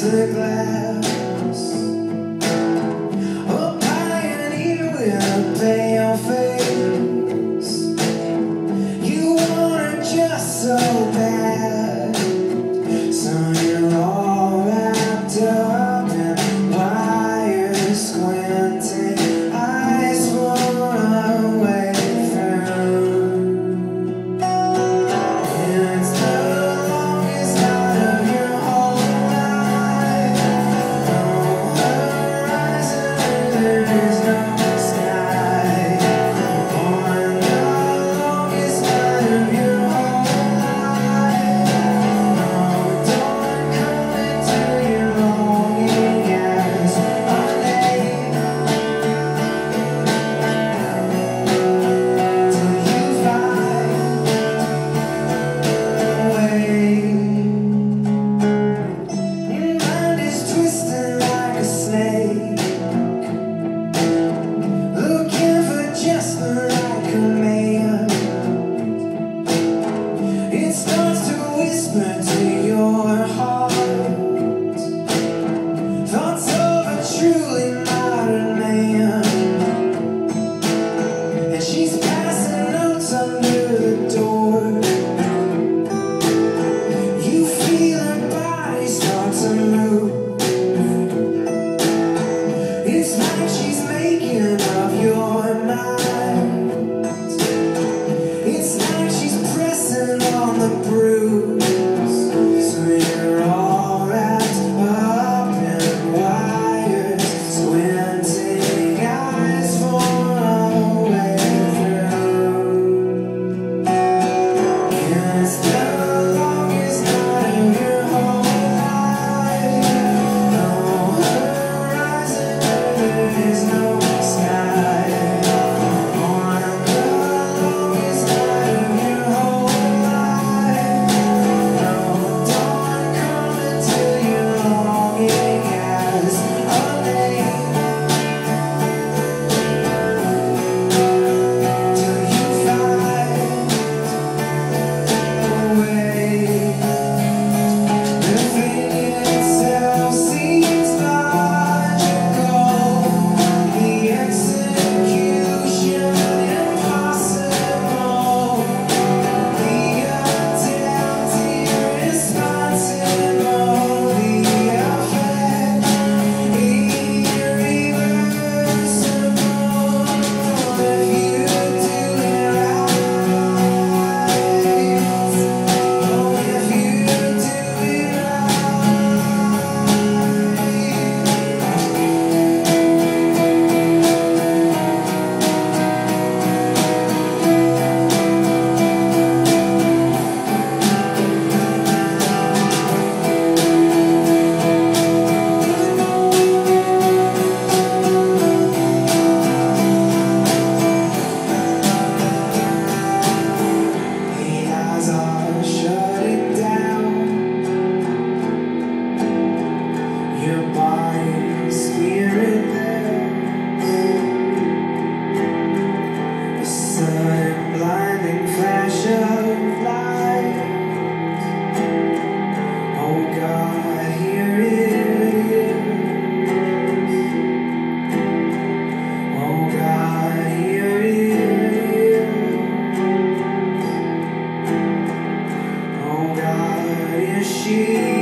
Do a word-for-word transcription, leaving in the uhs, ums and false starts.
the glass. A pioneer with a pale face. You want it just so bad, so you're all wrapped up in wires, squinting eyes for a way through. It's the longest night of your whole life. No horizon, there is no sky. On the longest night of your whole life. No dawn coming to your longing as a name. Till you find a way. Your mind is twisting like a snake, looking for just the right command. It starts to whisper to your heart thoughts of a truly modern man. And she's passing notes under the door. You feel her body start to move. It's like she's making up your mind. It's like she's pressing on the bruise. So you're all wrapped up in wires, squinting eyes for a way through. It's the longest night of your whole life. No horizon, there is no sky. On the longest night of your whole life. No dawn coming till you're longing as a name. Till you find a way. The thing itself seems logical, the execution impossible, the attempt irresponsible, the effect irreversible. If you do it right, oh, if you do it the eyes are shutting down. Your body and spirit there. A sudden blinding flash of light. Oh God, here it is. Oh God, here it is. Oh God, is she